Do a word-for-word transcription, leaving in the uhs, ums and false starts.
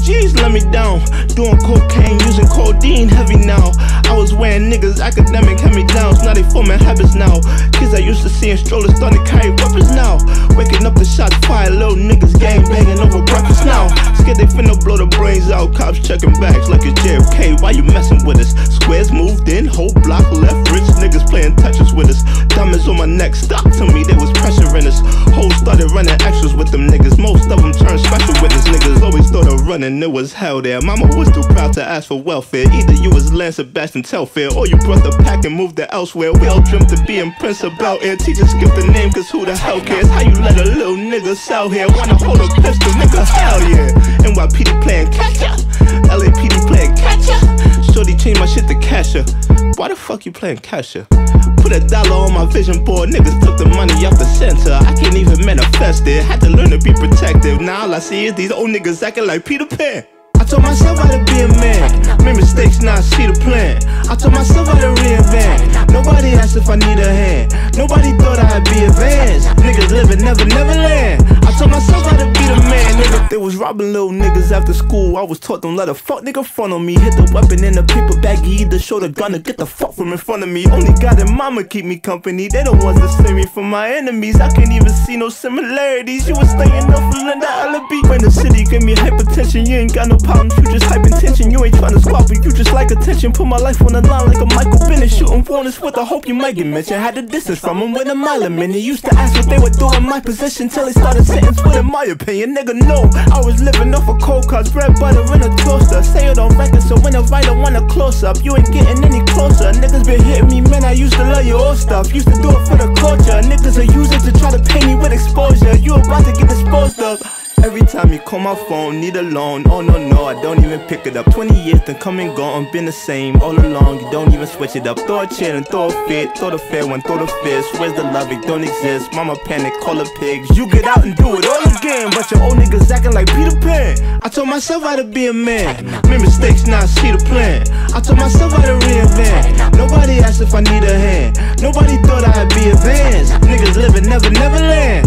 G's let me down. Doing cocaine, using codeine heavy now. I was wearing niggas, academic hand-me-downs. Now they forming habits now. Kids I used to see in strollers starting to carry weapons now. Waking up the shots fired, little niggas gang banging over breakfast now. Scared they finna blow the brains out. Cops checking bags like it's J F K. Why you messing with us? Squares moved in, whole block left. Rich niggas playing Tetris with us. Diamonds on my neck, stuck to me, they was pressuring us. Hoes started running extras with them niggas. Most of them turned special witness niggas. Always thought of running, it was hell there. Mama was too proud to ask for welfare. Either you was Lance Sebastian Telfair, or you brought the pack and moved it elsewhere. We all dreamt of being Prince of Bel Air. Teachers skip the name, cause who the hell cares? How you let a little nigga sell here? Wanna hold a pistol, nigga, hell yeah. N Y P D playing catch up, L A P D playing catch up. Shorty changed my shit to Casher. Why the fuck you playing Casher? Put a dollar on my vision board, niggas took the money off the center. I can't even manifest it, had to learn to be protective. Now all I see is these old niggas acting like Peter Pan. I told myself how to be a man, made mistakes, now I see the plan. I told myself how to reinvent. Nobody asked if I need a hand, nobody thought I'd be advanced. Niggas living never, never land. I told myself how to be the man, nigga. They was robbing little niggas after school. I was taught don't let a fuck nigga front on me. Hit the weapon in a paper baggie, either show the gun or get the fuck from in front of me. Only God and mama keep me company, they the ones that save me from my enemies. I can't even see no similarities. You was staying up for Linda Alibi. When the city gave me hypertension, you ain't got no problems, you just hypertension. You ain't tryna squabble, you just like attention. Put my life on the line like a Michael Bennett, shooting warnings with the hope you might get mentioned. Had the distance from them with a mile a minute. Used to ask what they were doing in my position till they started sentence with in my opinion. Nigga, no, I was living off of cold cuts, bread, butter, in a toaster. Say it on record, so when a writer want a close up, you ain't getting any closer. Niggas been hitting me, man, I used to love your old stuff. Used to do it for the culture. Niggas are using to try to pay me with exposure. You about to get disposed of. Every time you call my phone, need a loan. Oh no, no, I don't even pick it up. Twenty years then come and gone, been the same all along. You don't even switch it up. Throw a chair and throw a fit. Throw the fair one, throw the fist. Where's the love? It don't exist. Mama panic, call the pigs. You get out and do it all again, but your old niggas acting like Peter Pan. I told myself how to be a man, made mistakes, now I see the plan. I told myself how to reinvent. Nobody asked if I need a hand, nobody thought I'd be advanced. Niggas living never, never land.